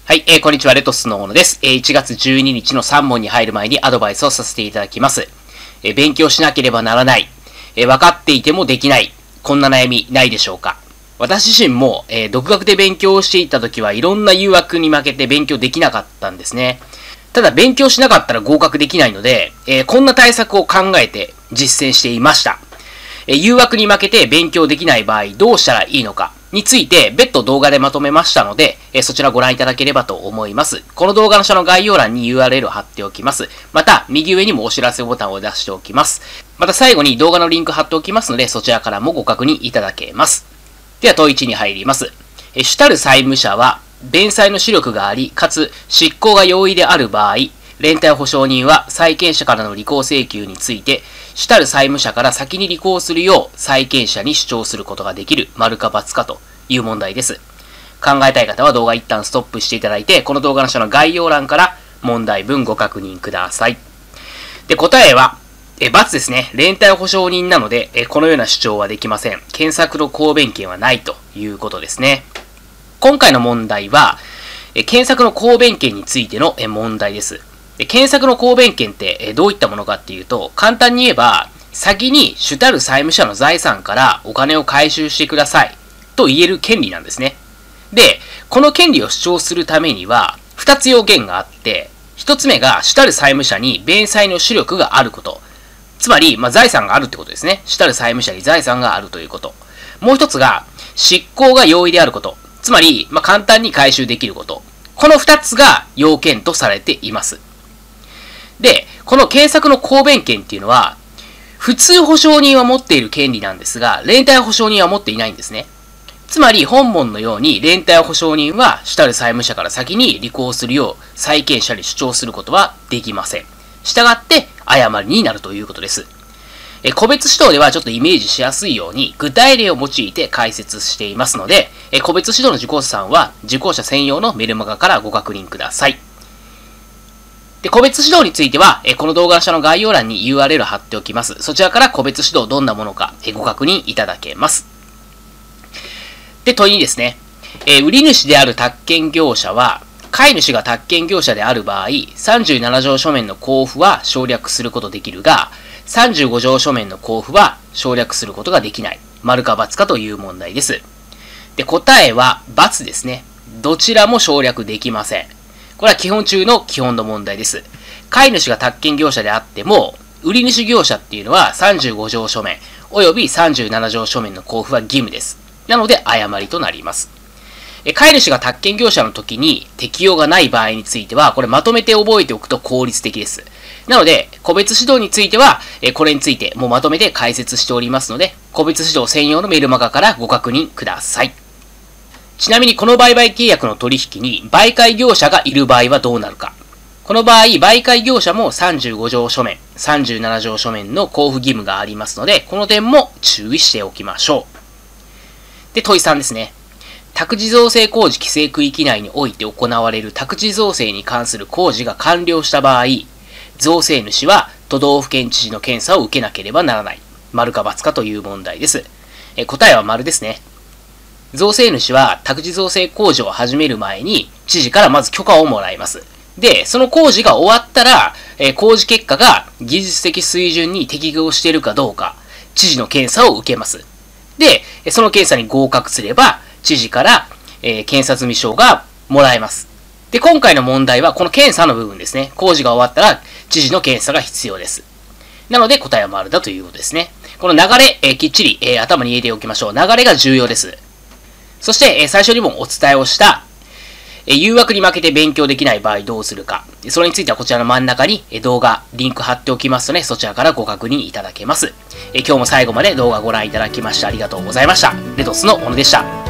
はい、こんにちは、レトスの小野です。1月12日の3問に入る前にアドバイスをさせていただきます。勉強しなければならない、分かっていてもできない、こんな悩みないでしょうか。私自身も、独学で勉強をしていた時はいろんな誘惑に負けて勉強できなかったんですね。ただ勉強しなかったら合格できないので、こんな対策を考えて実践していました。誘惑に負けて勉強できない場合どうしたらいいのかについて別途動画でまとめましたので、そちらご覧いただければと思います。この動画の下の概要欄に URL を貼っておきます。また、右上にもお知らせボタンを出しておきます。また最後に動画のリンク貼っておきますので、そちらからもご確認いただけます。では問1に入ります。主たる債務者は、弁済の資力があり、かつ執行が容易である場合、連帯保証人は債権者からの履行請求について、主たる債務者から先に履行するよう債権者に主張することができる丸か×かという問題です。考えたい方は動画一旦ストップしていただいて、この動画の下の概要欄から問題文ご確認ください。で、答えは、×ですね。連帯保証人なので、このような主張はできません。検索の公弁権はないということですね。今回の問題は、検索の公弁権についての問題です。検索の公弁権ってどういったものかっていうと、簡単に言えば、先に主たる債務者の財産からお金を回収してくださいと言える権利なんですね。で、この権利を主張するためには、2つ要件があって、1つ目が主たる債務者に弁済の主力があること。つまり、財産があるってことですね。主たる債務者に財産があるということ。もう1つが、執行が容易であること。つまり、簡単に回収できること。この2つが要件とされています。で、この検索の公弁権っていうのは、普通保証人は持っている権利なんですが、連帯保証人は持っていないんですね。つまり、本文のように連帯保証人は主たる債務者から先に履行するよう債権者に主張することはできません。したがって、誤りになるということです。個別指導ではちょっとイメージしやすいように、具体例を用いて解説していますので、個別指導の受講者さんは、受講者専用のメルマガからご確認ください。で、個別指導については、この動画の下の概要欄に URL 貼っておきます。そちらから個別指導どんなものか、ご確認いただけます。で、問いにですね、売り主である宅建業者は、買い主が宅建業者である場合、37条書面の交付は省略することできるが、35条書面の交付は省略することができない。丸か×かという問題です。で、答えは×ですね。どちらも省略できません。これは基本中の基本の問題です。買い主が宅建業者であっても、売り主業者っていうのは35条書面、および37条書面の交付は義務です。なので、誤りとなります。買い主が宅建業者の時に適用がない場合については、これまとめて覚えておくと効率的です。なので、個別指導については、これについてもうまとめて解説しておりますので、個別指導専用のメルマガからご確認ください。ちなみにこの売買契約の取引に媒介業者がいる場合はどうなるか。この場合、媒介業者も35条書面、37条書面の交付義務がありますので、この点も注意しておきましょう。で、問い3ですね。宅地造成工事規制区域内において行われる宅地造成に関する工事が完了した場合、造成主は都道府県知事の検査を受けなければならない。丸か×かという問題です。答えは丸ですね。造成主は宅地造成工事を始める前に知事からまず許可をもらいます。で、その工事が終わったら、工事結果が技術的水準に適合しているかどうか、知事の検査を受けます。で、その検査に合格すれば、知事から、検査済証がもらえます。で、今回の問題はこの検査の部分ですね。工事が終わったら、知事の検査が必要です。なので答えは丸だということですね。この流れ、きっちり、頭に入れておきましょう。流れが重要です。そして、最初にもお伝えをした、誘惑に負けて勉強できない場合どうするか。それについてはこちらの真ん中に動画、リンク貼っておきますので、そちらからご確認いただけます。今日も最後まで動画ご覧いただきましてありがとうございました。レトスの小野でした。